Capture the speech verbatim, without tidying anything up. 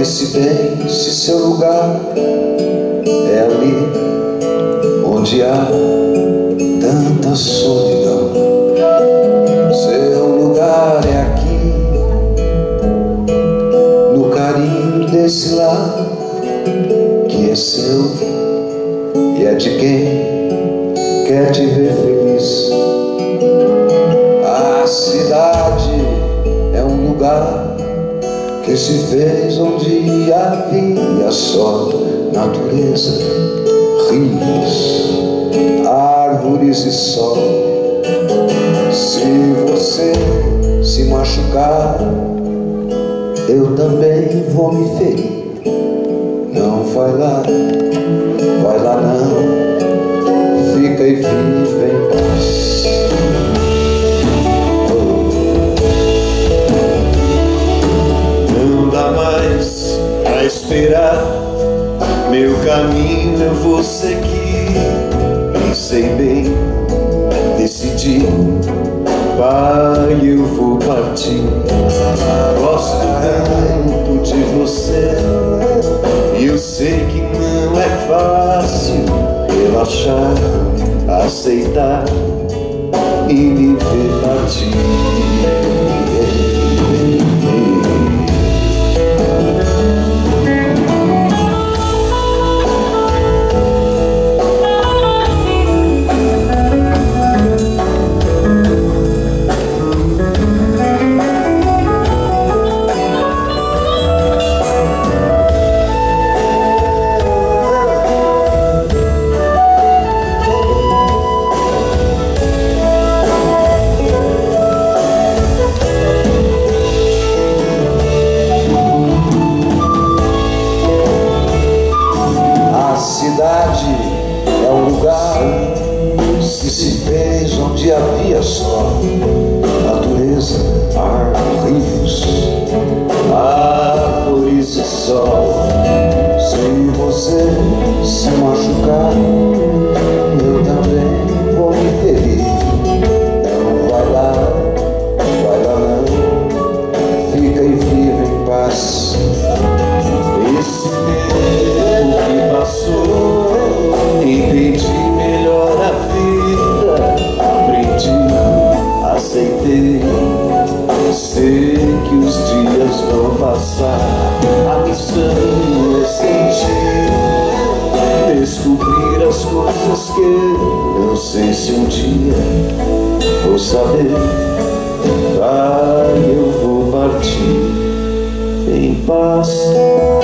Pense bem se seu lugar é ali onde há tanta solidão. Seu lugar é aqui, no carinho desse lar que é seu e é de quem quer te ver feliz. A cidade é um lugar que se fez onde havia só natureza, rios, árvores e sol. Se você se machucar, eu também vou me ferir. Não vai lá, vai lá não, fica e vive em paz. A esperar, meu caminho eu vou seguir. Pensei bem, decidi, pai, eu vou partir. Gosto tanto de você, e eu sei que não é fácil relaxar, aceitar e me ver partir. É um lugar que se fez onde havia só natureza, ar, rios, árvores e sol. Se você se machucar, eu também vou me ferir. Não vai lá, vai lá não, fica e vive em paz. Esse tempo que passou, entendi melhor a vida, aprendi, aceitei. Sei que os dias vão passar, a missão é sentir, descobrir as coisas que eu não sei se um dia vou saber. Vai, eu vou partir em paz.